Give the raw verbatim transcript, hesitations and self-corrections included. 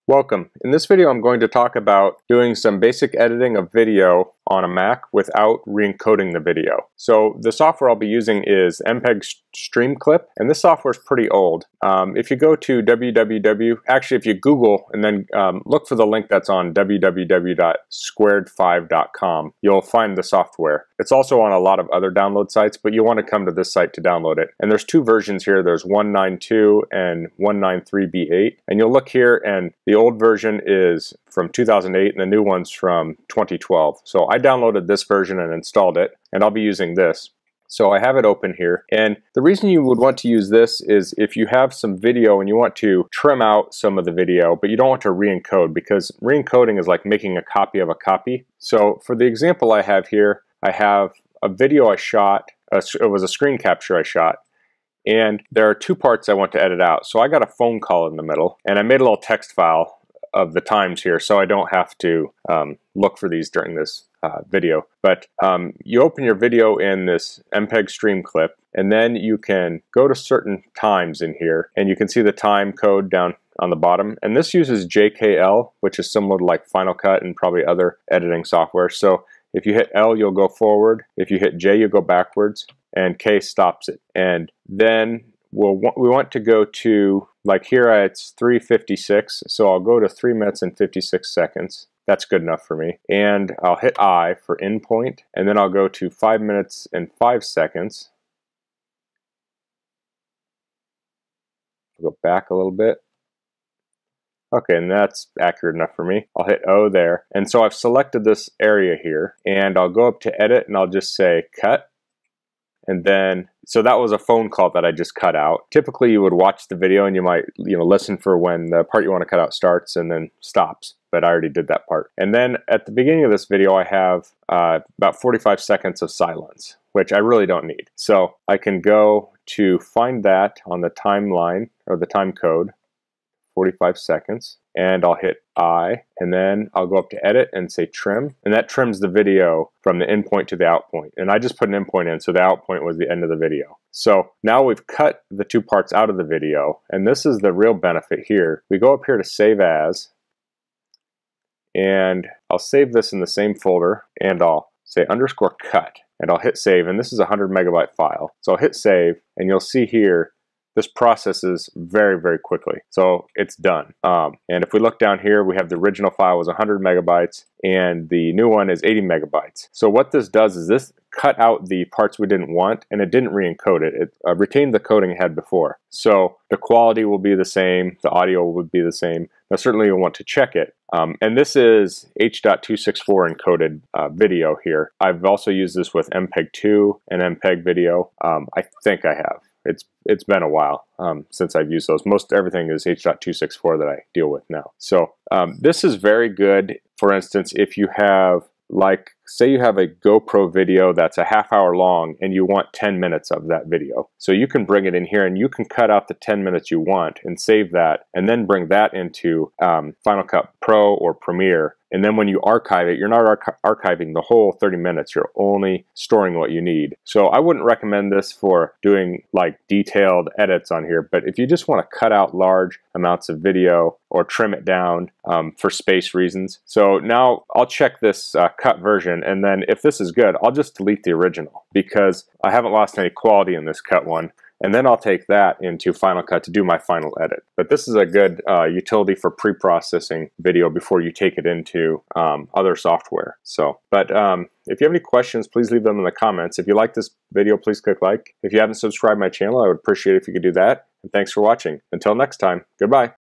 Welcome. In this video I'm going to talk about doing some basic editing of video on a Mac without re-encoding the video. So the software I'll be using is M P E G Streamclip, and this software is pretty old. Um, if you go to www, actually if you Google and then um, look for the link that's on w w w dot squared five dot com, you'll find the software. It's also on a lot of other download sites, but you'll want to come to this site to download it. And there's two versions here. There's one ninety-two and one ninety-three B eight. And you'll look here and the old version is from two thousand eight and the new one's from twenty twelve. So I downloaded this version and installed it, and I'll be using this. So I have it open here, and the reason you would want to use this is if you have some video and you want to trim out some of the video, but you don't want to re-encode, because re-encoding is like making a copy of a copy. So for the example I have here, I have a video I shot, uh, it was a screen capture I shot, and there are two parts I want to edit out. So I got a phone call in the middle, and I made a little text file of the times here so I don't have to um, look for these during this uh, video. But um, you open your video in this M P E G Streamclip, and then you can go to certain times in here, and you can see the time code down on the bottom. And this uses J K L, which is similar to like Final Cut and probably other editing software. So if you hit L, you'll go forward. If you hit J, you'll go backwards, and K stops it. And then we'll, we want to go to, like here it's three fifty-six, so I'll go to three minutes and fifty-six seconds. That's good enough for me. And I'll hit I for endpoint, and then I'll go to five minutes and five seconds. I'll go back a little bit. Okay, and that's accurate enough for me. I'll hit O there. And so I've selected this area here, and I'll go up to edit, and I'll just say cut. And then, so that was a phone call that I just cut out. Typically you would watch the video and you might, you know, listen for when the part you want to cut out starts and then stops, but I already did that part. And then at the beginning of this video I have uh, about forty-five seconds of silence, which I really don't need. So I can go to find that on the timeline or the time code, forty-five seconds, and I'll hit I, and then I'll go up to edit and say trim, and that trims the video from the endpoint to the out point. And I just put an endpoint in, so the out point was the end of the video. So now we've cut the two parts out of the video, and this is the real benefit here. We go up here to save as, and I'll save this in the same folder, and I'll say underscore cut, and I'll hit save, and this is a one hundred megabyte file. So I'll hit save, and you'll see here this processes very, very quickly. So it's done. Um, and if we look down here, we have the original file was one hundred megabytes and the new one is eighty megabytes. So what this does is this cut out the parts we didn't want, and it didn't re-encode it. It uh, retained the coding it had before. So the quality will be the same, the audio would be the same. Now certainly you'll want to check it. Um, and this is H two sixty-four encoded uh, video here. I've also used this with M P E G two and M P E G video. Um, I think I have. It's it's been a while um, since I've used those. Most everything is H two sixty-four that I deal with now. So um, this is very good. For instance, if you have, like, say you have a GoPro video that's a half hour long and you want ten minutes of that video. So you can bring it in here and you can cut out the ten minutes you want and save that, and then bring that into um, Final Cut Pro or Premiere. And then when you archive it, you're not archi archiving the whole thirty minutes, you're only storing what you need. So I wouldn't recommend this for doing like detailed edits on here, but if you just want to cut out large amounts of video or trim it down um, for space reasons. So now I'll check this uh, cut version, and then if this is good, I'll just delete the original because I haven't lost any quality in this cut one. And then I'll take that into Final Cut to do my final edit. But this is a good uh, utility for pre-processing video before you take it into um, other software. So, but um, if you have any questions, please leave them in the comments. If you like this video, please click like. If you haven't subscribed to my channel, I would appreciate it if you could do that. And thanks for watching. Until next time, goodbye.